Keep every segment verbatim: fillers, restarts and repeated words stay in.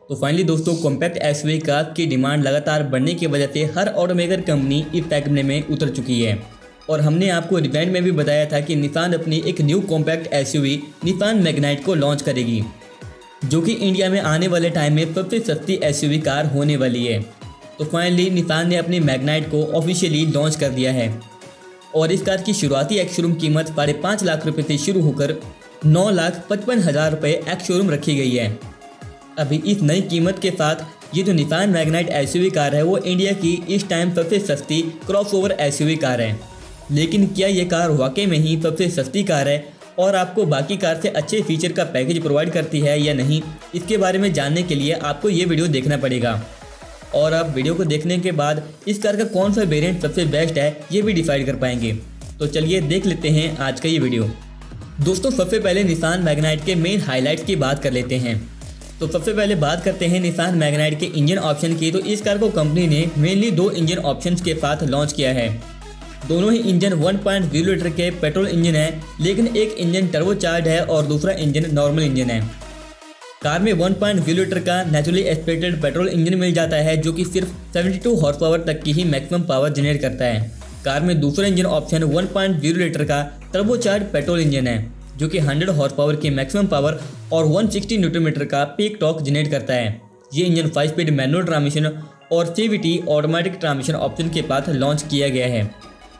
तो फाइनली दोस्तों compact SUV car की डिमांड लगातार बढ़ने की वजह से हर ऑटोमेकर कंपनी इस सेगमेंट में उतर चुकी है और हमने आपको इवेंट में भी बताया था कि निसान अपनी एक new compact SUV Nissan Magnite को लॉन्च करेगी, जो कि इंडिया में आने वाले टाइम में सबसे सस्ती एसयूवी कार होने वाली है। तो फाइनली निसान ने अपनी मैग्नाइट को ऑफिशियली लॉन्च कर दिया है और इस कार की शुरुआती एक्स शोरूम कीमत साढ़े पाँच लाख रुपये से शुरू होकर नौ लाख पचपन हज़ार रुपये एक्स शोरूम रखी गई है। अभी इस नई कीमत के साथ ये जो निसान मैग्नाइट एसयूवी कार है वो इंडिया की इस टाइम सबसे सस्ती क्रॉसओवर एसयूवी कार है। लेकिन क्या ये कार वाकई में ही सबसे सस्ती कार है और आपको बाकी कार से अच्छे फीचर का पैकेज प्रोवाइड करती है या नहीं, इसके बारे में जानने के लिए आपको ये वीडियो देखना पड़ेगा। और आप वीडियो को देखने के बाद इस कार का कौन सा वेरिएंट सबसे बेस्ट है ये भी डिसाइड कर पाएंगे। तो चलिए देख लेते हैं आज का ये वीडियो। दोस्तों सबसे पहले निसान मैग्नाइट के मेन हाइलाइट्स की बात कर लेते हैं। तो सबसे पहले बात करते हैं निसान मैग्नाइट के इंजन ऑप्शन की। तो इस कार को कंपनी ने मेनली दो इंजन ऑप्शंस के साथ लॉन्च किया है। दोनों ही engine one point zero litre के पेट्रोल इंजन है, लेकिन एक इंजन टर्बोचार्ज है और दूसरा इंजन नॉर्मल इंजन है। कार में वन पॉइंट ज़ीरो लीटर का नेचुरली एस्पिरेटेड पेट्रोल इंजन मिल जाता है, जो कि सिर्फ बहत्तर हॉर्स पावर तक की ही मैक्सिमम पावर जनरेट करता है। कार में दूसरा engine option one point zero litre का टर्बोचार्ज पेट्रोल इंजन है, जो कि सौ हॉर्स पावर की मैक्सिमम पावर और एक सौ साठ न्यूटन मीटर का पीक टॉर्क जनरेट करता है। ये engine five speed manual transmission और सीवीटी ऑटोमेटिक ट्रांसमिशन ऑप्शन के साथ लॉन्च किया गया है।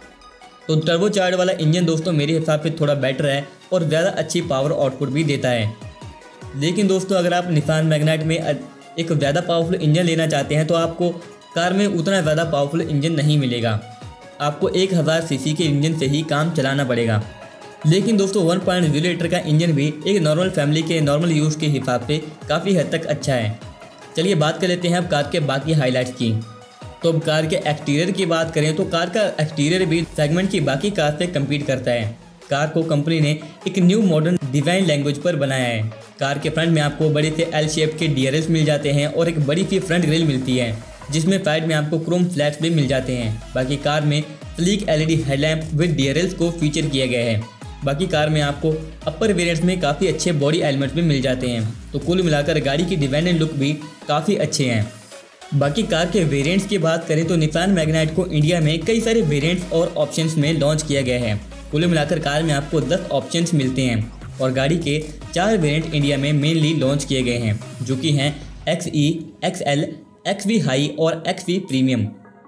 तो टर्बोचार्ज वाला इंजन दोस्तों मेरे हिसाब से थोड़ा बेटर है और ज़्यादा अच्छी पावर आउटपुट भी देता है। लेकिन दोस्तों अगर आप निसान मैग्नाइट में एक ज़्यादा पावरफुल इंजन लेना चाहते हैं तो आपको कार में उतना ज़्यादा पावरफुल इंजन नहीं मिलेगा। आपको एक हज़ार सीसी के इंजन से ही काम चलाना पड़ेगा। लेकिन दोस्तों वन पॉइंट ज़ीरो लीटर का इंजन भी एक नॉर्मल फैमिली के नॉर्मल यूज़ के हिसाब से काफ़ी हद तक अच्छा है। चलिए बात कर लेते हैं अब कार के बाकी हाईलाइट्स की। तो अब कार के एक्सटीरियर की बात करें तो कार का एक्सटीरियर भी सेगमेंट की बाकी कार से कम्पीट करता है। कार को कंपनी ने एक न्यू मॉडर्न डिज़ाइन लैंग्वेज पर बनाया है। कार के फ्रंट में आपको बड़े से एल शेप के डीआरएल्स मिल जाते हैं और एक बड़ी सी फ्रंट ग्रिल मिलती है, जिसमें साइड में आपको क्रोम फ्लैग्स भी मिल जाते हैं। बाकी कार में sleek LED headlamp with DRLs को फीचर किया गया है। बाकी कार में आपको अपर वेरिएंट्स में काफ़ी अच्छे बॉडी एलिमेंट्स भी मिल जाते हैं। तो कुल मिलाकर गाड़ी की डिज़ाइन एंड लुक भी काफ़ी अच्छे हैं। बाकी कार के वेरिएंट्स की बात करें तो निसान मैग्नाइट को इंडिया में कई सारे वेरिएंट्स और ऑप्शंस में लॉन्च किया गया है। कुल मिलाकर कार में आपको दस ऑप्शंस मिलते हैं और गाड़ी के चार वेरिएंट इंडिया में मेनली लॉन्च किए गए हैं, जो कि हैं X E, X L, X V high और एक्स वी प्रीमियम।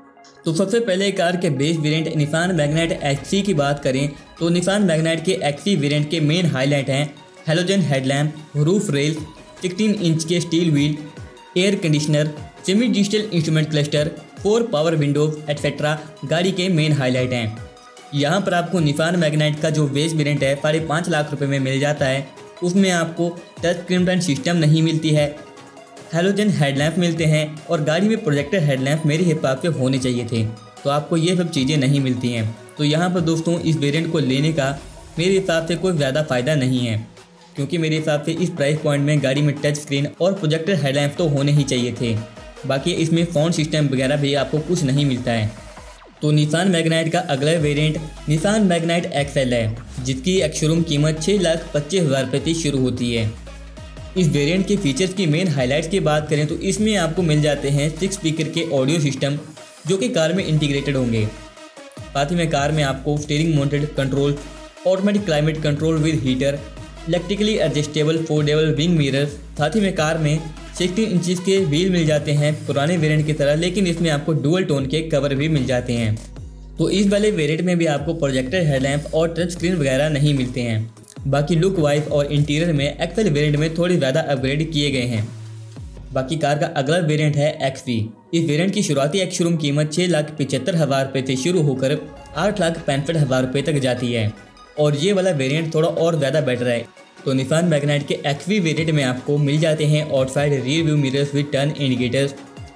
तो सबसे पहले कार के base variant Nissan Magnite XE की बात करें तो निसान मैग्नाइट के एक्ससी वेरिएंट के मेन हाईलाइट हैं हेलोजन हेडलैम्प, रूफ रेल, सोलह इंच के steel wheel, air conditioner, semi digital instrument cluster, four power windows etcetera गाड़ी के मेन हाईलाइट हैं। यहाँ पर आपको निसान मैग्नाइट का जो बेस वेरिएंट है साढ़े पाँच लाख रुपए में मिल जाता है। उसमें आपको टच स्क्रीन टच सिस्टम नहीं मिलती है, हेलोजन हेडलैम्प मिलते हैं और गाड़ी में प्रोजेक्टर हेडलैम्प मेरे हिसाब से होने चाहिए थे, तो आपको ये सब चीज़ें नहीं मिलती हैं। तो यहाँ पर दोस्तों इस वेरिएंट को लेने का मेरे हिसाब से कोई ज़्यादा फ़ायदा नहीं है, क्योंकि मेरे हिसाब से इस प्राइस पॉइंट में गाड़ी में टच स्क्रीन और प्रोजेक्टर हेडलैम्प तो होने ही चाहिए थे। बाकी इसमें साउंड सिस्टम वगैरह भी आपको कुछ नहीं मिलता है। तो निसान मैग्नाइट का अगला वेरिएंट निसान मैग्नाइट एक्सएल है, जिसकी एक्स शोरूम कीमत छः लाख पच्चीस हज़ार रुपये से शुरू होती है। इस वेरिएंट के फीचर्स की मेन हाइलाइट्स की बात करें तो इसमें आपको मिल जाते हैं सिक्स स्पीकर के ऑडियो सिस्टम, जो कि कार में इंटीग्रेटेड होंगे। साथ ही में कार में आपको steering mounted control, automatic climate control with heater, electrically adjustable foldable wing mirrors. साथ ही में कार में सोलह इंचेस के व्हील मिल जाते हैं पुराने वेरिएंट की तरह, लेकिन इसमें आपको डुअल टोन के कवर भी मिल जाते हैं। तो इस वाले वेरिएंट में भी आपको प्रोजेक्टर हेडलैम्प और टच स्क्रीन वगैरह नहीं मिलते हैं। बाकी लुक वाइज और इंटीरियर में एक्सएल वेरिएंट में थोड़ी ज़्यादा अपग्रेड किए गए हैं। बाकी कार का अगला वेरिएंट है एक्सवी। इस वेरिएंट की शुरुआती एक्स शोरूम कीमत छः लाख पिचहत्तर हज़ार रुपये से शुरू होकर आठ लाख पैंसठ हज़ार रुपये तक जाती है और ये वाला वेरिएंट थोड़ा और ज़्यादा बेटर है। तो निसान मैग्नाइट के एक्सवी वेरिएंट में आपको मिल जाते हैं outside rear view mirrors with turn indicators,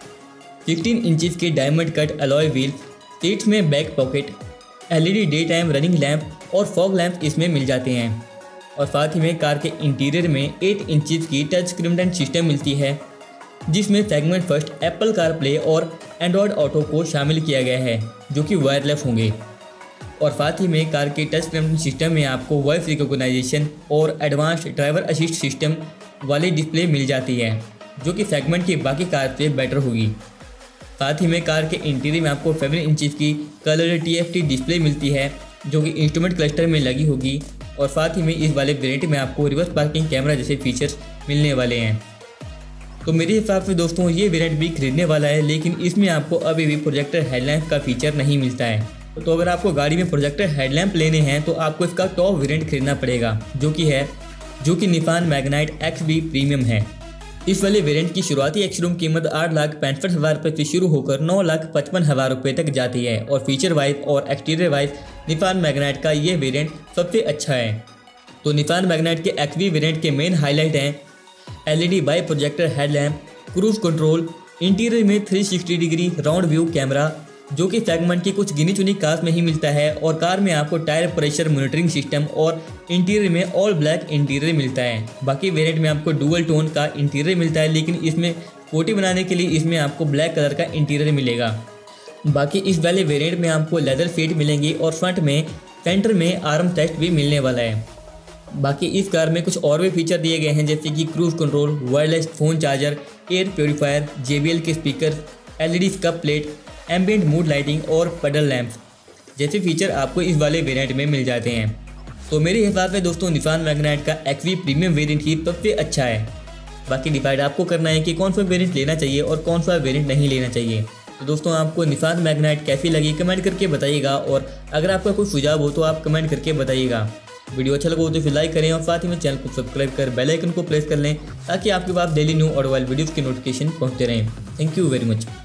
सोलह इंचेस के diamond cut alloy wheels, seats में back pocket, LED day time running lamp और फॉग लैंप इसमें मिल जाते हैं। और साथ ही में कार के इंटीरियर में आठ इंचेस की टच स्क्रीन टच सिस्टम मिलती है, जिसमें segment first Apple car play और एंड्रॉयड ऑटो को शामिल किया गया है, जो कि वायरलेस होंगे। और साथ ही में कार के टच स्क्रीन सिस्टम में आपको वॉइस रिकॉग्नाइजेशन और एडवांस्ड ड्राइवर असिस्ट सिस्टम वाली डिस्प्ले मिल जाती है। जो कि सेगमेंट की बाकी कार से बेटर होगी। साथ ही में कार के इंटीरियर में आपको सेवन इंचज़ की colour T F T display मिलती है जो कि इंस्ट्रूमेंट क्लस्टर में लगी होगी, और साथ ही में इस वाले वेरिएंट में आपको रिवर्स पार्किंग कैमरा जैसे फीचर्स मिलने वाले हैं। तो मेरे हिसाब से दोस्तों ये वेरिएंट भी खरीदने वाला है, लेकिन इसमें आपको अभी भी प्रोजेक्टर हेडलैम्प का फीचर नहीं मिलता है। तो अगर आपको गाड़ी में प्रोजेक्टर हेडलैम्प लेने हैं तो आपको इसका टॉप वेरिएंट खरीदना पड़ेगा, जो कि है जो कि Nissan Magnite X V premium है। इस वाले वेरिएंट की शुरुआती एक्स-शोरूम कीमत आठ लाख पैंसठ हज़ार रुपये से शुरू होकर नौ लाख पचपन हज़ार रुपये तक जाती है, और फीचर वाइज और एक्सटीरियर वाइज निसान मैग्नाइट का ये वेरिएंट सबसे अच्छा है। तो निसान मैग्नाइट के एक्स वी वेरिएंट के मेन हाईलाइट हैं L E D bi projector headlamp, cruise control, interior में three sixty degree round view camera जो कि सेगमेंट की कुछ गिनी चुनी कार्स में ही मिलता है, और कार में आपको टायर प्रेशर मॉनिटरिंग सिस्टम और इंटीरियर में ऑल ब्लैक इंटीरियर मिलता है। बाकी वेरिएंट में आपको डुअल टोन का इंटीरियर मिलता है, लेकिन इसमें कोटी बनाने के लिए इसमें आपको ब्लैक कलर का इंटीरियर मिलेगा। बाकी इस वाले वेरिएंट में आपको लेदर सीट मिलेंगी और फ्रंट में सेंटर में आर्म टेस्ट भी मिलने वाला है। बाकी इस कार में कुछ और भी फीचर दिए गए हैं, जैसे कि cruise control, wireless phone charger, air purifier, J B L के speaker, L E D scuff plate, ambient mood lighting और पेडल लैंप्स जैसे फीचर आपको इस वाले वेरिएंट में मिल जाते हैं। तो मेरे हिसाब से दोस्तों निसान मैग्नाइट का एक्स वी प्रीमियम वेरिएंट ही सबसे अच्छा है। बाकी डिसाइड आपको करना है कि कौन सा वेरिएंट लेना चाहिए और कौन सा वेरिएंट नहीं लेना चाहिए। तो दोस्तों आपको निसान मैग्नाइट कैसी लगी कमेंट करके बताइएगा, और अगर आपका कोई सुझाव हो तो आप कमेंट करके बताइएगा। वीडियो अच्छा लगा हो तो फिर लाइक करें और साथ ही में चैनल को सब्सक्राइब कर बेल आइकन को प्रेस कर लें ताकि आपके पास डेली न्यू और वाइल वीडियोज़ के नोटिफिकेशन पहुंचते रहें। Thank you very much.